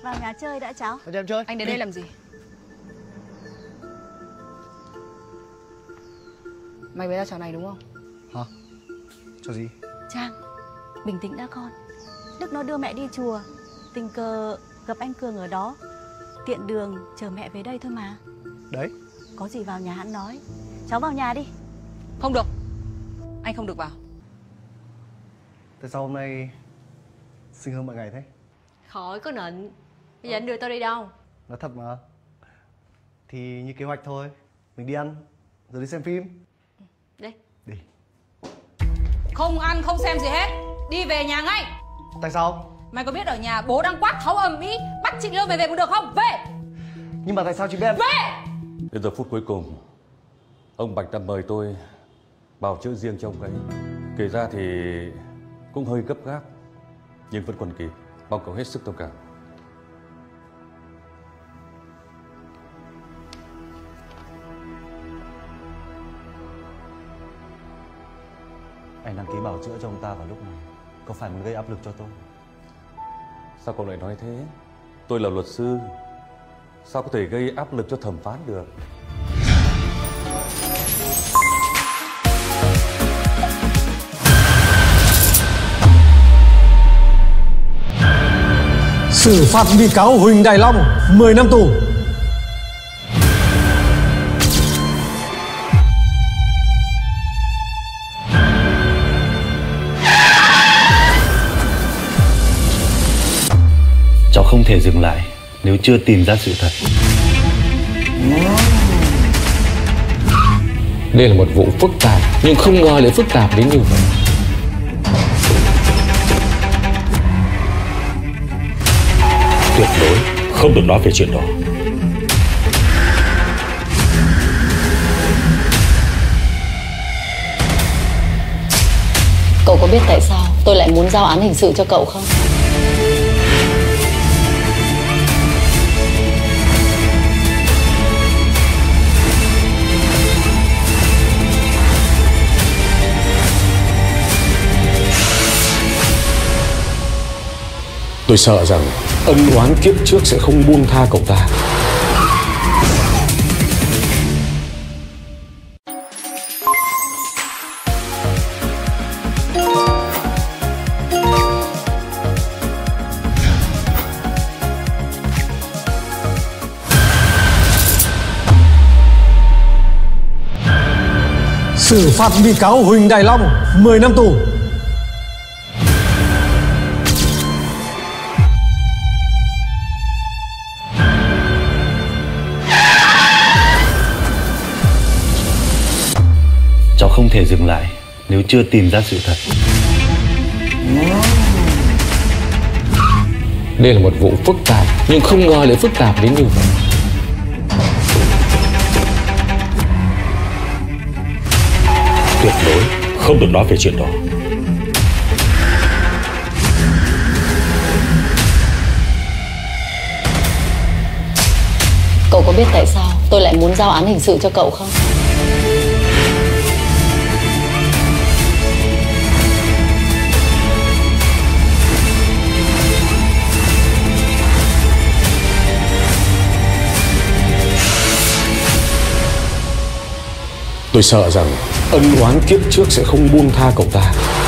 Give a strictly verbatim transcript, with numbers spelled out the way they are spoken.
Vào nhà chơi đã cháu. Vào nhà em chơi. Anh đến đây làm gì? Mày với ra trò này đúng không? Hả? Trò gì? Trang, bình tĩnh đã con. Đức nó đưa mẹ đi chùa, tình cờ gặp anh Cường ở đó, tiện đường chờ mẹ về đây thôi mà. Đấy. Có gì vào nhà hắn nói. Cháu vào nhà đi. Không được. Anh không được vào. Tại sao hôm nay xinh hơn mọi ngày thế? Khỏi có nịnh. Bây giờ anh đưa tao đi đâu? Nói thật mà. Thì như kế hoạch thôi. Mình đi ăn, rồi đi xem phim. Đi. Đi. Không ăn không xem gì hết. Đi về nhà ngay. Tại sao? Mày có biết ở nhà bố đang quát tháo ầm ĩ bắt chị Lương về về có được không? Về. Nhưng mà tại sao chị biết? Về. Đến giờ phút cuối cùng, ông Bạch đã mời tôi bào chữa riêng cho ông ấy. Kể ra thì cũng hơi gấp gáp, nhưng vẫn còn kịp. Mong cậu hết sức thông cảm. Anh đăng ký bảo chữa cho ông ta vào lúc này, có phải muốn gây áp lực cho tôi? Sao cậu lại nói thế? Tôi là luật sư, sao có thể gây áp lực cho thẩm phán được? Xử phạt bị cáo Huỳnh Đại Long mười năm tù. Cháu không thể dừng lại nếu chưa tìm ra sự thật. Đây là một vụ phức tạp, nhưng không ngờ lại phức tạp đến như vậy. Tuyệt đối không được nói về chuyện đó. Cậu có biết tại sao tôi lại muốn giao án hình sự cho cậu không? Tôi sợ rằng ân oán kiếp trước sẽ không buông tha cậu ta. Xử phạt bị cáo Huỳnh Đại Long mười năm tù. Cháu không thể dừng lại nếu chưa tìm ra sự thật. Đây là một vụ phức tạp, nhưng không ngờ lại phức tạp đến như vậy. Tuyệt đối không được nói về chuyện đó. Cậu có biết tại sao tôi lại muốn giao án hình sự cho cậu không? Tôi sợ rằng ân oán kiếp trước sẽ không buông tha cậu ta.